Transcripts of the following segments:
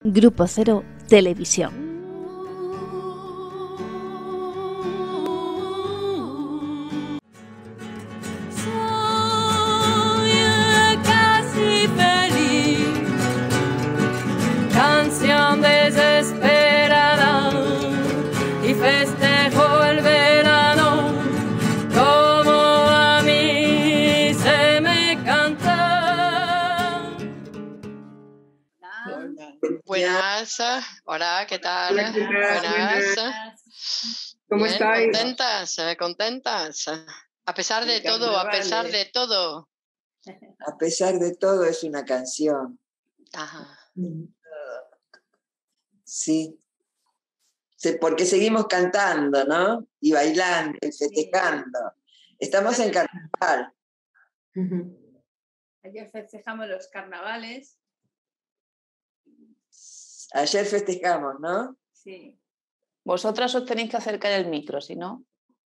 Grupo Cero Televisión. Canción desesperada y festejo el verano como a mí se me canta. Buenas, hola, ¿qué tal? Buenas. ¿Cómo Bien, estáis? contentas. A pesar de todo, a pesar de todo. A pesar de todo es una canción. Ajá. Sí. Porque seguimos cantando, ¿no? Y bailando y festejando. Estamos en carnaval. Ayer festejamos los carnavales. Ayer festejamos, ¿no? Sí. Vosotras os tenéis que acercar el micro, si no.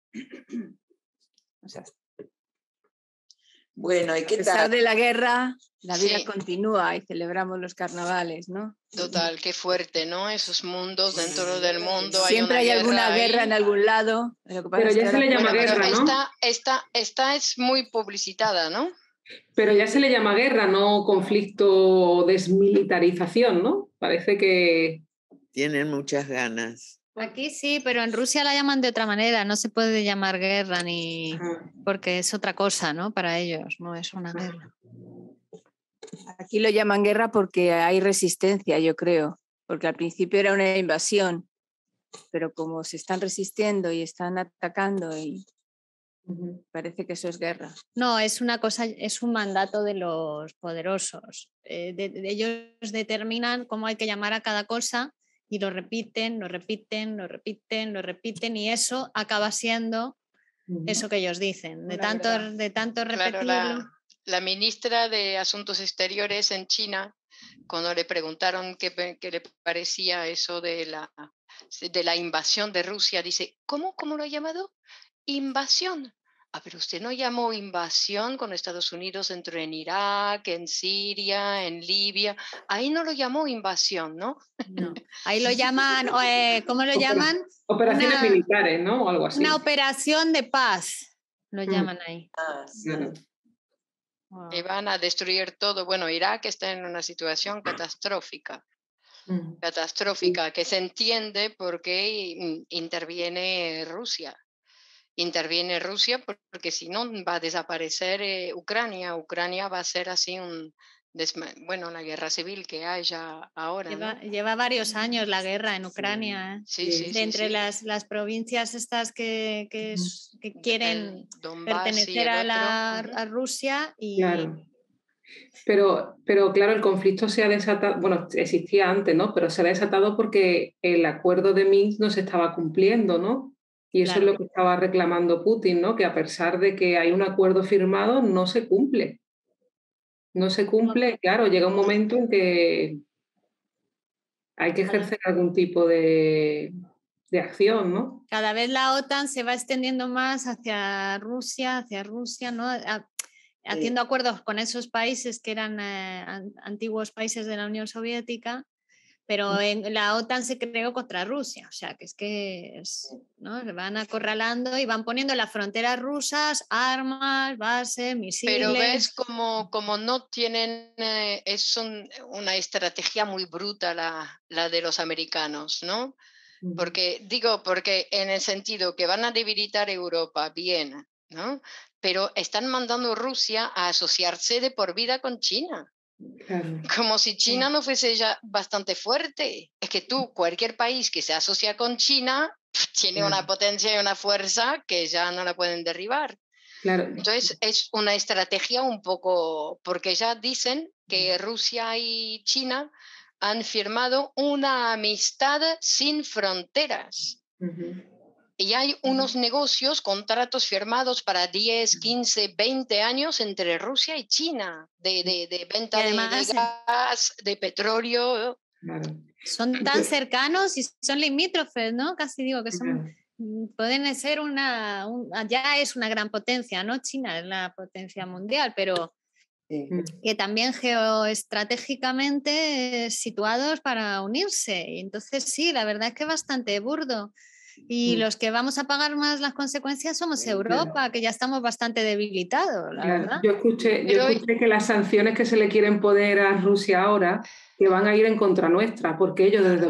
O sea, Bueno, ¿y qué A pesar tal? de la guerra, la vida Sí. continúa y celebramos los carnavales, ¿no? Total, qué fuerte, ¿no? Esos mundos dentro del mundo. Siempre hay alguna guerra en algún lado. Lo que pasa Pero es ya que se ahora- le llama Bueno, pero guerra, ¿no? esta es muy publicitada, ¿no? Pero ya se le llama guerra, no conflicto o desmilitarización, ¿no? Parece que... Tienen muchas ganas. Aquí sí, pero en Rusia la llaman de otra manera, no se puede llamar guerra ni Ajá. porque es otra cosa, ¿no? Para ellos, no es una guerra. Aquí lo llaman guerra porque hay resistencia, yo creo. Porque al principio era una invasión, pero como se están resistiendo y están atacando, y parece que eso es guerra. No, es una cosa, es un mandato de los poderosos. Ellos determinan cómo hay que llamar a cada cosa y lo repiten, lo repiten, lo repiten, lo repiten y eso acaba siendo eso que ellos dicen. De Una tanto, verdad. de tanto Claro, repetirlo. la ministra de Asuntos Exteriores en China, cuando le preguntaron qué le parecía eso de la invasión de Rusia, dice, ¿cómo lo ha llamado? Invasión. Ah, pero usted no llamó invasión cuando Estados Unidos entró en Irak, en Siria, en Libia. Ahí no lo llamó invasión, ¿no? No. Ahí lo llaman, ¿cómo lo llaman? Operaciones Una- militares, ¿no? O algo así. Una operación de paz, lo llaman ahí. Sí. Claro. Y van a destruir todo. Bueno, Irak está en una situación catastrófica. Catastrófica, que se entiende porque interviene Rusia. Interviene Rusia porque si no va a desaparecer Ucrania. Ucrania va a ser así la guerra civil que haya ahora, ¿no? Lleva varios años la guerra en Ucrania. Sí, sí, sí, Entre sí. las provincias estas que quieren El Donbass y pertenecer el a otro. Rusia y Claro. Pero claro, el conflicto se ha desatado, bueno, existía antes, ¿no? Pero se ha desatado porque el acuerdo de Minsk no se estaba cumpliendo, ¿no? Y eso Claro. es lo que estaba reclamando Putin, ¿no? Que a pesar de que hay un acuerdo firmado, no se cumple. No se cumple, claro, llega un momento en que hay que ejercer algún tipo de acción, ¿no? cada vez la OTAN se va extendiendo más hacia Rusia, ¿no? Haciendo acuerdos con esos países que eran antiguos países de la Unión Soviética, pero en la OTAN se creó contra Rusia, o sea que ¿no? Se van acorralando y van poniendo en las fronteras rusas armas, bases, misiles. Pero ves como no tienen, una estrategia muy bruta la de los americanos, ¿no? Porque en el sentido que van a debilitar Europa, bien, ¿no? Pero están mandando a Rusia a asociarse de por vida con China. Claro. Como si China no fuese ya bastante fuerte. Es que cualquier país que se asocia con China, tiene una potencia y una fuerza que ya no la pueden derribar. Claro. Entonces es una estrategia un poco, porque ya dicen que Rusia y China han firmado una amistad sin fronteras. Y hay unos negocios, contratos firmados para 10, 15, 20 años entre Rusia y China, de venta además, de gas, de petróleo. Claro. Son tan cercanos y son limítrofes, ¿no? Casi digo que son, pueden ser ya es una gran potencia, ¿no? China es la potencia mundial, pero que también geoestratégicamente situados para unirse. Y entonces sí, la verdad es que es bastante burdo. Y los que vamos a pagar más las consecuencias somos Europa, que ya estamos bastante debilitados, la verdad. Yo escuché que las sanciones que se le quieren poner a Rusia ahora, que van a ir en contra nuestra, porque ellos desde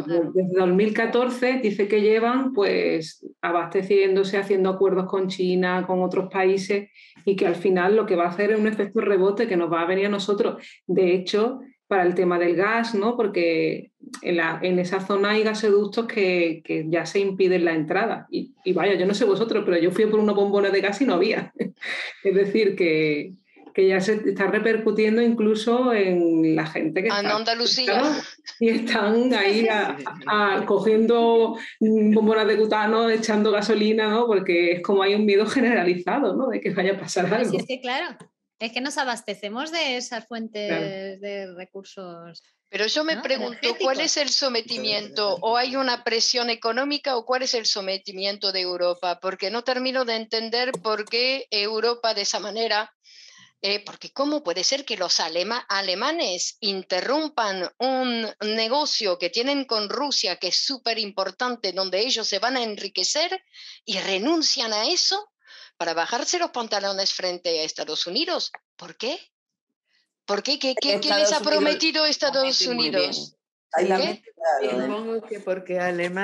2014 dice que llevan pues abasteciéndose, haciendo acuerdos con China, con otros países, y que al final lo que va a hacer es un efecto rebote que nos va a venir a nosotros. De hecho, para el tema del gas, ¿no? Porque en esa zona hay gasoductos que ya se impiden la entrada. Y vaya, yo no sé vosotros, pero yo fui por unos bombones de gas y no había. Es decir, que ya se está repercutiendo incluso en la gente que está en Andalucía. Y están ahí cogiendo bombonas de butano, echando gasolina, ¿no? Porque es como hay un miedo generalizado, ¿no? De que vaya a pasar algo. Sí, es que claro, es que nos abastecemos de esas fuentes de recursos. Pero yo me pregunto, ¿cuál es el sometimiento? ¿O hay una presión económica o cuál es el sometimiento de Europa? Porque no termino de entender por qué Europa de esa manera... porque ¿cómo puede ser que los alemanes interrumpan un negocio que tienen con Rusia, que es súper importante, donde ellos se van a enriquecer y renuncian a eso para bajarse los pantalones frente a Estados Unidos? ¿Por qué? ¿Por qué? ¿Qué les ha prometido Estados Unidos? Supongo que porque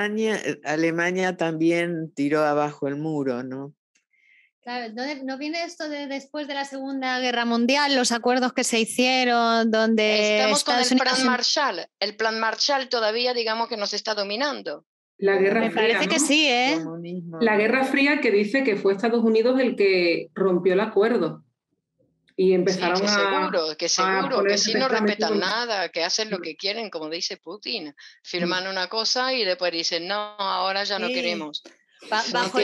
Alemania también tiró abajo el muro, ¿no? Claro, ¿no viene esto de después de la Segunda Guerra Mundial, los acuerdos que se hicieron donde... Estamos con el Plan Marshall. El Plan Marshall todavía, digamos, que nos está dominando. La Guerra Fría, parece que sí, ¿eh? La Guerra Fría, que dice que fue Estados Unidos el que rompió el acuerdo. Y empezaron que seguro, que sí no respetan nada, que hacen lo que quieren, como dice Putin. Firman una cosa y después dicen, no, ahora ya no queremos. Bajo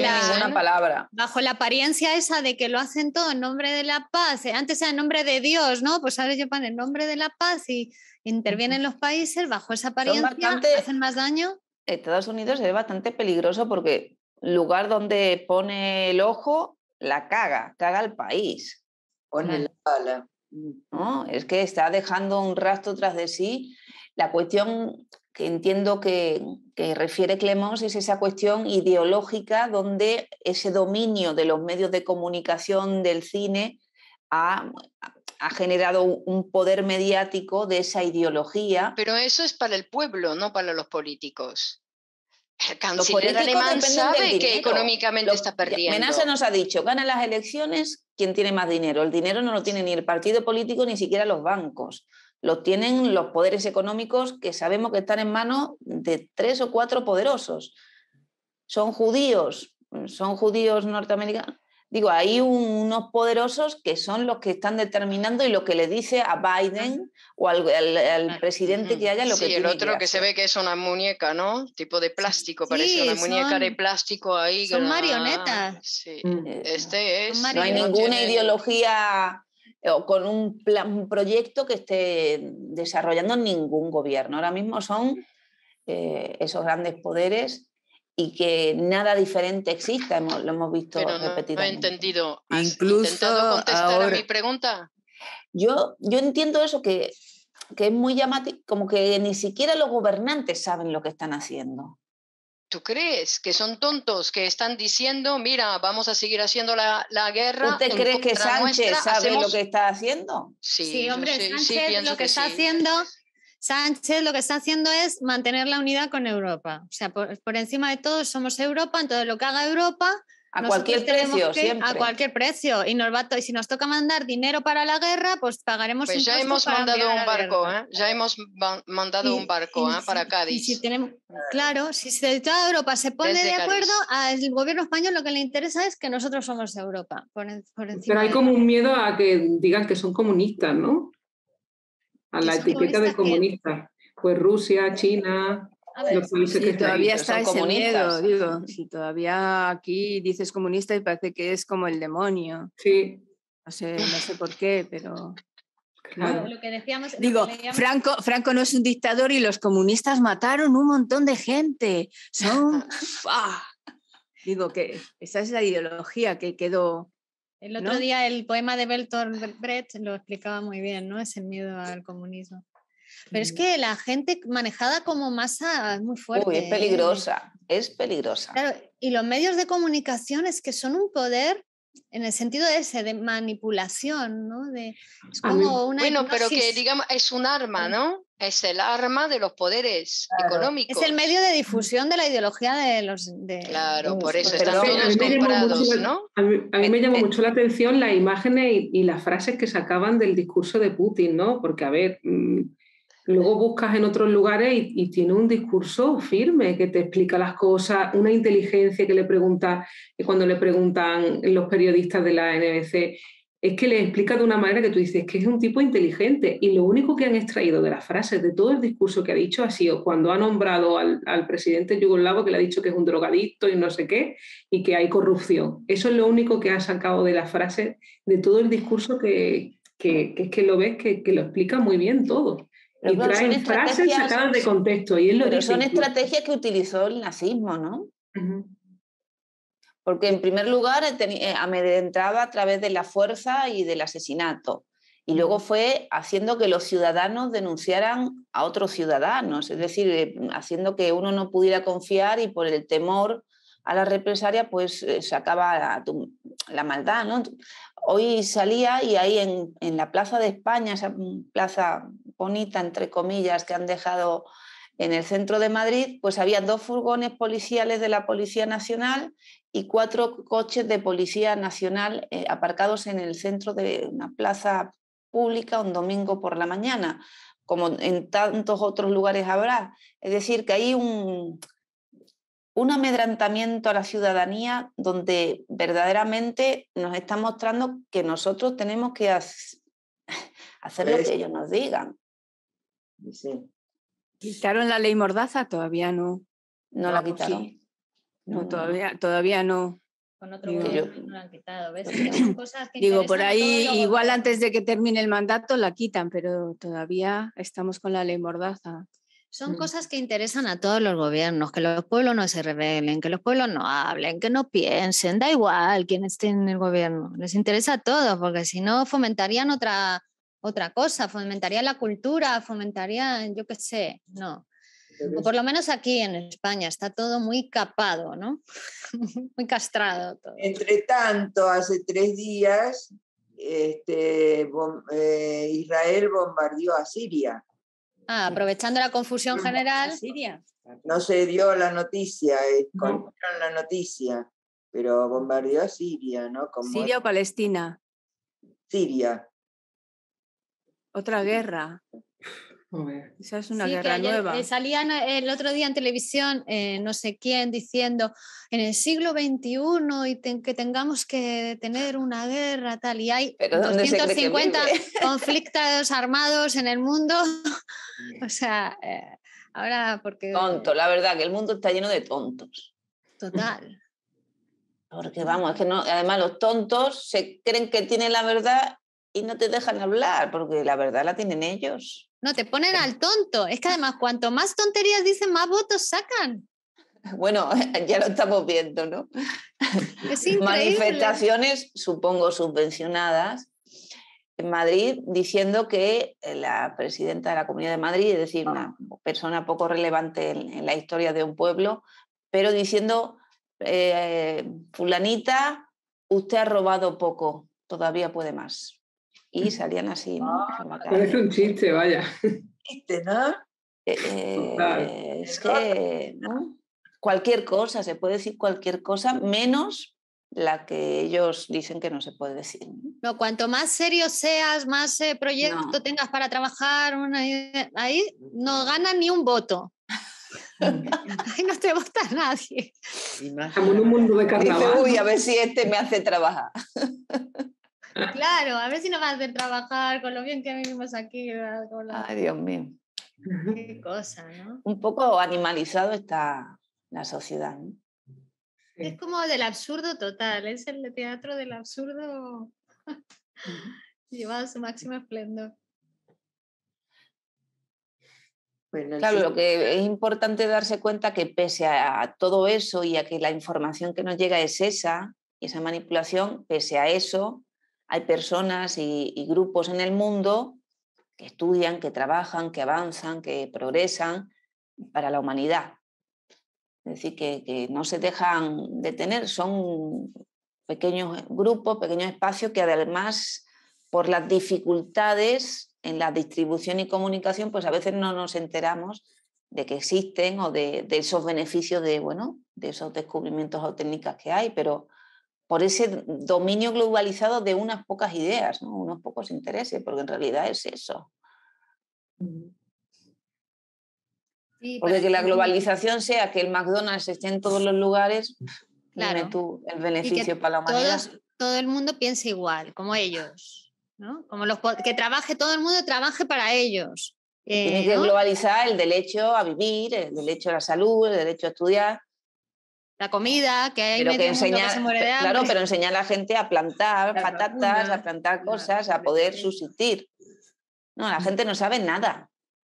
la apariencia esa de que lo hacen todo en nombre de la paz, antes era en nombre de Dios, ¿no? Pues ahora llevan en nombre de la paz y intervienen los países bajo esa apariencia, hacen más daño. Estados Unidos es bastante peligroso porque lugar donde pone el ojo, la caga el país. Pone la bala. ¿No? Es que está dejando un rastro tras de sí. La cuestión que entiendo que refiere Clemons es esa cuestión ideológica donde ese dominio de los medios de comunicación, del cine, ha generado un poder mediático de esa ideología. Pero eso es para el pueblo, no para los políticos. El canciller alemán sabe que económicamente está perdiendo. Menasse nos ha dicho, gana las elecciones quien tiene más dinero. El dinero no lo tiene ni el partido político ni siquiera los bancos. Lo tienen los poderes económicos que sabemos que están en manos de 3 o 4 poderosos. Son judíos norteamericanos. Digo, hay unos poderosos que son los que están determinando y lo que le dice a Biden o al presidente que haya lo que tiene el otro que hacer. Se ve que es una muñeca, ¿no? Tipo de plástico, parece una muñeca de plástico ahí. Son marionetas. Sí, este es... No hay ninguna ideología o con un proyecto que esté desarrollando ningún gobierno. Ahora mismo son esos grandes poderes y que nada diferente exista, lo hemos visto repetidamente. No he entendido. ¿Has Incluso intentado contestar a mi pregunta? Yo entiendo eso, que es muy llamativo, como que ni siquiera los gobernantes saben lo que están haciendo. ¿Tú crees que son tontos, que están diciendo, mira, vamos a seguir haciendo la guerra? ¿Usted cree que Sánchez sabe lo que está haciendo? Sí, hombre, Sánchez lo que está haciendo... Sánchez lo que está haciendo es mantener la unidad con Europa. O sea, por encima de todo somos Europa, entonces lo que haga Europa... A cualquier precio, siempre. A cualquier precio. Y si nos toca mandar dinero para la guerra, pues pagaremos impuestos. Pues ya hemos mandado un barco, ya hemos mandado un barco para Cádiz. Si tenemos, claro, si toda Europa se pone de acuerdo, al gobierno español lo que le interesa es que nosotros somos Europa. Por encima. Pero hay como un miedo a que digan que son comunistas, ¿no? A la etiqueta de comunistas. Pues Rusia, China... Los países que todavía está ese miedo, digo, si todavía aquí dices comunista y parece que es como el demonio. Sí. No sé por qué, pero... Claro. Lo que decíamos, digo, Franco no es un dictador y los comunistas mataron un montón de gente. Son... Digo que esa es la ideología que quedó El otro día el poema de Bertolt Brecht lo explicaba muy bien, ¿no? Es el miedo al comunismo. Pero es que la gente manejada como masa es muy fuerte. Uy, es peligrosa, es peligrosa. Claro, y los medios de comunicación es que son un poder en el sentido ese de manipulación, ¿no? Es como una bueno, hipnosis. pero que digamos es un arma, ¿no? Es el arma de los poderes económicos. Es el medio de difusión de la ideología de los... Claro, por eso pero están todos comprados, ¿no? A mí me llamó mucho la atención las imágenes y las frases que sacaban del discurso de Putin, ¿no? Porque, a ver, luego buscas en otros lugares y tiene un discurso firme que te explica las cosas, una inteligencia que le pregunta, cuando le preguntan los periodistas de la NBC, es que le explica de una manera que tú dices que es un tipo inteligente, y lo único que han extraído de las frases, de todo el discurso que ha dicho, ha sido cuando ha nombrado al presidente yugoslavo, que le ha dicho que es un drogadicto y no sé qué, y que hay corrupción. Eso es lo único que ha sacado de las frases, de todo el discurso que es que lo ves, que lo explica muy bien todo. Pero y claro, traen frases sacadas de contexto. Y él lo pero dice son incluso. estrategias que utilizó el nazismo, ¿no? Porque en primer lugar amedrentaba a través de la fuerza y del asesinato. Y luego fue haciendo que los ciudadanos denunciaran a otros ciudadanos, es decir, haciendo que uno no pudiera confiar y por el temor a la represalia pues sacaba la maldad, ¿no? Hoy salía y ahí en la Plaza de España, esa plaza bonita, entre comillas, que han dejado en el centro de Madrid, pues había 2 furgones policiales de la Policía Nacional y 4 coches de Policía Nacional aparcados en el centro de una plaza pública un domingo por la mañana, como en tantos otros lugares habrá. Es decir, que hay un amedrentamiento a la ciudadanía donde verdaderamente nos está mostrando que nosotros tenemos que hacer lo que ellos nos digan. Sí. ¿Quitaron la ley Mordaza? Todavía no. ¿No la quitaron? Sí. No, todavía no. Con otro gobierno no la han quitado, ¿ves? Cosas que digo, por ahí igual gobiernos. antes de que termine el mandato la quitan, pero todavía estamos con la ley Mordaza. Son cosas que interesan a todos los gobiernos, que los pueblos no se rebelen, que los pueblos no hablen, que no piensen, da igual quién esté en el gobierno, les interesa a todos, porque si no fomentarían otra cosa, fomentarían la cultura, fomentarían, yo qué sé, no. O por lo menos aquí en España está todo muy capado, ¿no? Muy castrado todo. Entre tanto, hace 3 días Israel bombardeó a Siria. Aprovechando la confusión general. Siria. No se dio la noticia, contaron la noticia, pero bombardeó a Siria, ¿no? ¿Siria o Palestina? Siria. Otra guerra. Esa es una guerra nueva. Salían el otro día en televisión no sé quién diciendo en el siglo XXI que tengamos que tener una guerra tal, y hay 250 conflictos armados en el mundo. O sea, ahora porque... Tonto, la verdad que el mundo está lleno de tontos. Total. Porque vamos, es que no, además los tontos se creen que tienen la verdad y no te dejan hablar, porque la verdad la tienen ellos. No, te ponen al tonto. Es que además, cuanto más tonterías dicen, más votos sacan. Bueno, ya lo estamos viendo, ¿no? Es increíble. Manifestaciones, supongo, subvencionadas en Madrid, diciendo que la presidenta de la Comunidad de Madrid, es decir, una persona poco relevante en la historia de un pueblo, pero diciendo, fulanita, usted ha robado poco, todavía puede más. Y salían así, ¿no? Parece un chiste, vaya. Chiste, ¿no? Es que, ¿no? Cualquier cosa, se puede decir cualquier cosa, menos la que ellos dicen que no se puede decir. No, cuanto más serio seas, más proyecto tengas para trabajar, ahí no ganan ni un voto. Ahí no te vota nadie. Estamos en un mundo de carnaval. Dice, uy, a ver si este me hace trabajar. Claro, a ver si nos va a hacer trabajar con lo bien que vivimos aquí. Ay, Dios mío. Qué cosa, ¿no? Un poco animalizado está la sociedad, ¿no? Es como del absurdo total, es el teatro del absurdo llevado a su máximo esplendor. Bueno, claro, lo que es importante darse cuenta que pese a todo eso y a que la información que nos llega es esa, y esa manipulación, pese a eso, hay personas y grupos en el mundo que estudian, que trabajan, que avanzan, que progresan para la humanidad. Es decir, que no se dejan detener, son pequeños grupos, pequeños espacios que además, por las dificultades en la distribución y comunicación, pues a veces no nos enteramos de que existen o de esos beneficios de esos descubrimientos o técnicas que hay, pero por ese dominio globalizado de unas pocas ideas, ¿no? Unos pocos intereses, porque en realidad es eso. Sí, porque que la globalización sea que el McDonald's esté en todos los lugares, claro. Dime tú, el beneficio para la humanidad. Todo el mundo piense igual, como ellos, ¿no? Como que trabaje, todo el mundo trabaje para ellos. Tiene que globalizar el derecho a vivir, el derecho a la salud, el derecho a estudiar. La comida, que hay pero medio mundo que se muere de hambre. Claro, pero enseñar a la gente a plantar patatas, a plantar cosas, a poder subsistir. No, la gente no sabe nada.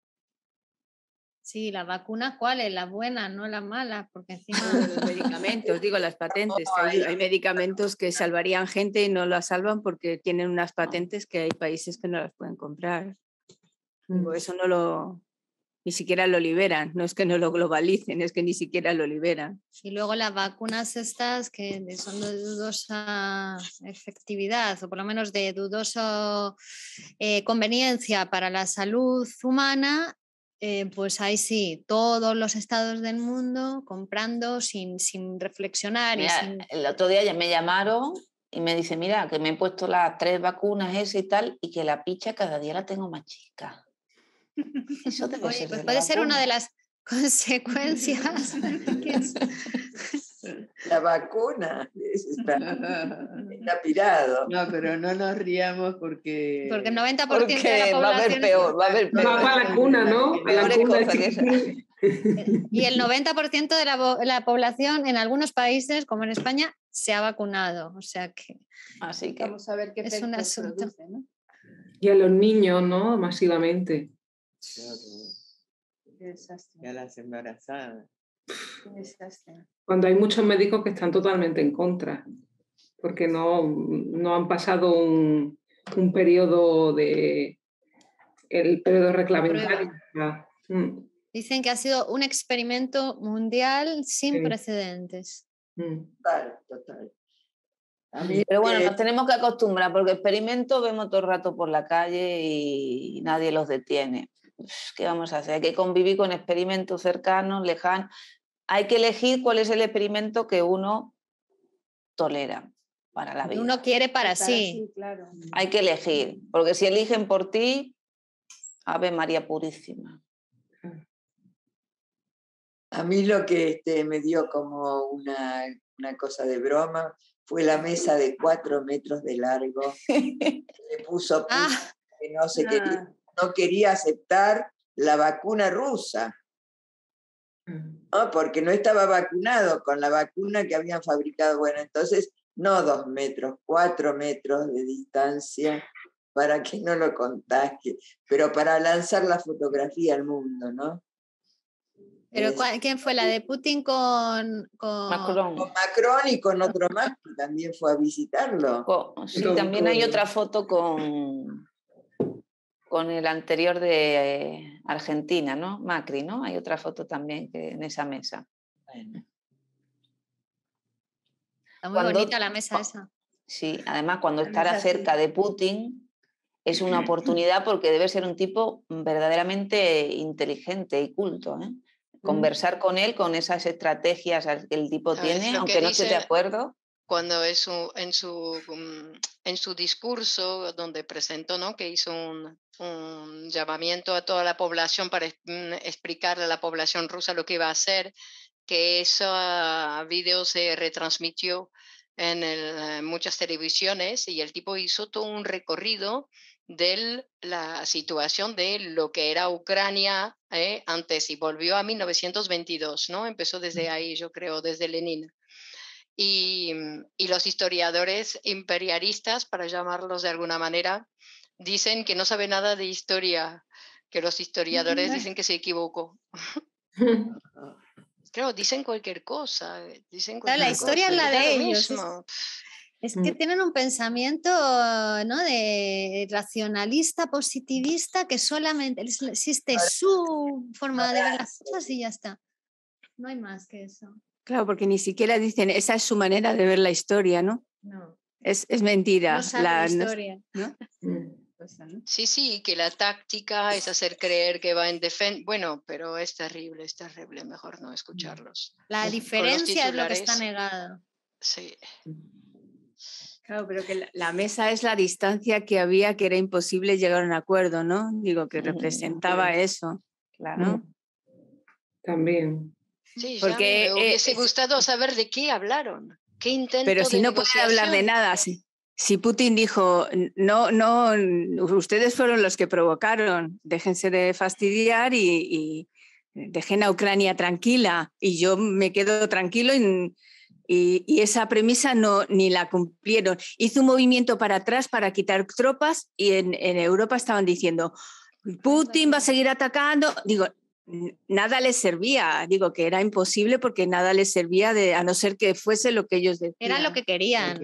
Sí, las vacunas, ¿cuáles? Las buenas, no las malas, porque encima... Los medicamentos, digo, las patentes. Hay medicamentos que salvarían gente y no las salvan porque tienen unas patentes que hay países que no las pueden comprar. Digo, eso ni siquiera lo liberan, no es que no lo globalicen, es que ni siquiera lo liberan. Y luego las vacunas estas que son de dudosa efectividad o por lo menos de dudosa conveniencia para la salud humana, pues ahí sí, todos los estados del mundo comprando sin reflexionar. Mira, el otro día ya me llamaron y me dice, mira, que me he puesto las 3 vacunas ese y tal, y que la picha cada día la tengo más chica. Eso debe ser pues puede ser una de las consecuencias. La vacuna está pirado. No, pero no nos riamos porque el 90% de la población va a haber peor, va a haber peor. Va para la cuna, ¿no? Y el 90% de la población en algunos países, como en España, se ha vacunado. O sea que, así que vamos a ver qué es un asunto. produce, ¿no? Y a los niños, ¿no? Masivamente. Claro. Y a las embarazadas. Cuando hay muchos médicos que están totalmente en contra, porque no han pasado un periodo el periodo reglamentario. Dicen que ha sido un experimento mundial sin precedentes. Total. Pero bueno, nos tenemos que acostumbrar, porque experimentos vemos todo el rato por la calle y nadie los detiene. ¿Qué vamos a hacer? Hay que convivir con experimentos cercanos, lejanos. Hay que elegir cuál es el experimento que uno tolera para la vida. Uno quiere para sí. Claro. Hay que elegir, porque si eligen por ti, Ave María Purísima. A mí lo que me dio como una cosa de broma fue la mesa de 4 metros de largo. Le puso que no quería aceptar la vacuna rusa. ¿No? Porque no estaba vacunado con la vacuna que habían fabricado. Bueno, entonces, no 2 metros, 4 metros de distancia para que no lo contagie, pero para lanzar la fotografía al mundo, ¿no? ¿Pero quién fue? ¿La de Putin con Macron? Con Macron y con otro más que también fue a visitarlo. Sí, también hay otra foto con el anterior de Argentina, ¿no? Macri, ¿no? Hay otra foto también en esa mesa. Bueno. Está muy bonita la mesa esa. Sí, además cuando estará cerca de Putin es una oportunidad porque debe ser un tipo verdaderamente inteligente y culto, ¿eh? Conversar con él, con esas estrategias que el tipo tiene, aunque no esté de acuerdo. Cuando en su discurso donde presentó, ¿no? Que hizo un llamamiento a toda la población para explicarle a la población rusa lo que iba a hacer, que ese video se retransmitió en muchas televisiones y el tipo hizo todo un recorrido de la situación de lo que era Ucrania antes y volvió a 1922, ¿no? Empezó desde ahí, yo creo, desde Lenin. Y los historiadores imperialistas, para llamarlos de alguna manera, dicen que no sabe nada de historia, que los historiadores dicen que se equivocó. Claro, dicen cualquier cosa. Claro, la historia es la de ellos. Es que tienen un pensamiento, ¿no?, de racionalista, positivista, que solamente existe su forma de ver las cosas y ya está. No hay más que eso. Claro, porque ni siquiera dicen, esa es su manera de ver la historia, ¿no? No. Es mentira. No sabe la historia. ¿No? Sí, que la táctica es hacer creer que va en defensa. Bueno, pero es terrible, mejor no escucharlos. La diferencia es lo que está negado. Sí. Claro, pero que la mesa es la distancia que había, que era imposible llegar a un acuerdo, ¿no? Digo, que representaba eso, ¿no? También. Sí, porque me hubiese gustado saber de qué hablaron, qué intento pero si de no pueden hablar de nada, si Putin dijo, no, ustedes fueron los que provocaron, déjense de fastidiar y dejen a Ucrania tranquila y yo me quedo tranquilo y esa premisa ni la cumplieron. Hizo un movimiento para atrás para quitar tropas y en Europa estaban diciendo, Putin va a seguir atacando. Digo, nada les servía, digo que era imposible porque nada les servía a no ser que fuese lo que ellos decían. Era lo que querían.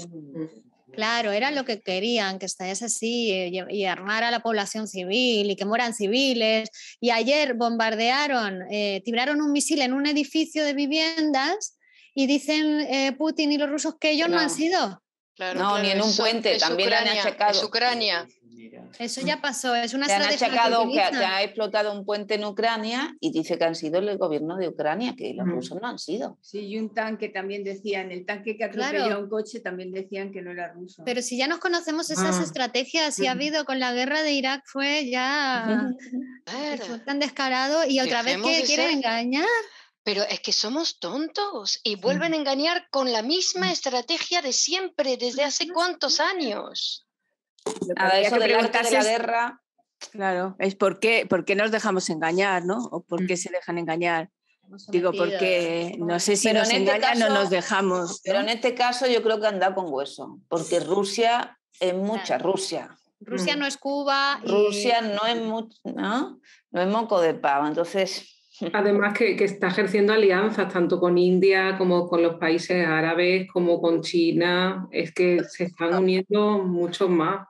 Claro, era lo que querían, que estallase así y armar a la población civil y que mueran civiles. Y ayer bombardearon, tiraron un misil en un edificio de viviendas y dicen Putin y los rusos que ellos no han sido. Claro, ni en un puente, también Ucrania, han achacado. Es Ucrania. Eso ya pasó, es una estrategia. Han achacado que ha explotado un puente en Ucrania y dice que han sido el gobierno de Ucrania, que los rusos no han sido. Sí, y un tanque también decían, el tanque que atropelló a un coche también decían que no era ruso. Pero si ya nos conocemos esas estrategias, si ha habido con la guerra de Irak fue ya fue tan descarado y otra vez que quieren engañar. Pero es que somos tontos y vuelven a engañar con la misma estrategia de siempre, desde hace cuántos años. Eso del arte de la guerra. Claro, es por qué nos dejamos engañar, ¿no? O por qué se dejan engañar. Digo, porque no sé si nos engañan o nos dejamos, ¿no? Pero en este caso yo creo que han dado con hueso, porque Rusia es mucha Rusia. Rusia no es Cuba. Rusia no es no es moco de pavo, entonces... Además que está ejerciendo alianzas tanto con India como con los países árabes, como con China. Es que se están uniendo muchos más.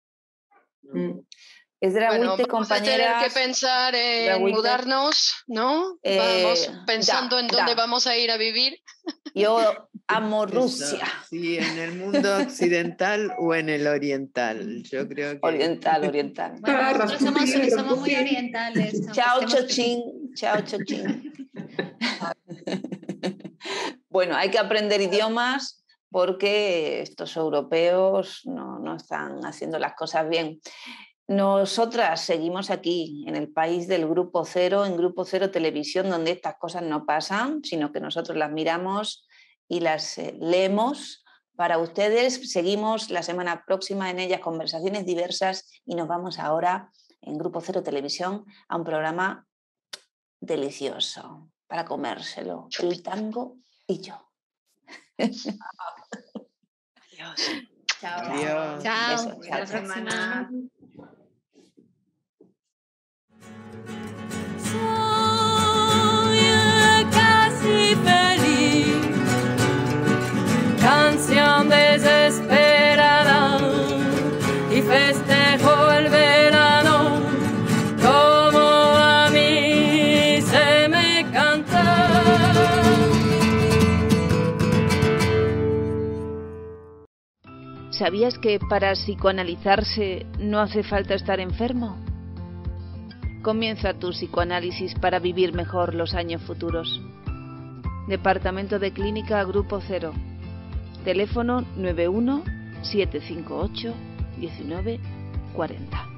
Vamos a tener que pensar en mudarnos, ¿no? Vamos pensando en dónde vamos a ir a vivir. Yo amo Rusia. Sí, en el mundo occidental o en el oriental. Yo creo que... Oriental. Bueno, nosotros somos muy orientales. Chao, Chochín. Chao, Chochín. Bueno, hay que aprender idiomas porque estos europeos no están haciendo las cosas bien. Nosotras seguimos aquí, en el país del Grupo Cero, en Grupo Cero Televisión, donde estas cosas no pasan, sino que nosotros las miramos y las leemos para ustedes. Seguimos la semana próxima en ellas conversaciones diversas y nos vamos ahora en Grupo Cero Televisión a un programa delicioso para comérselo. El tango y yo. Adiós. Chao. Adiós. Chao. Besos, Hasta la próxima. Soy casi feliz, canción desesperada y festejo el verano como a mí se me canta. ¿Sabías que para psicoanalizarse no hace falta estar enfermo? Comienza tu psicoanálisis para vivir mejor los años futuros. Departamento de Clínica Grupo Cero. Teléfono 91 758 19 40.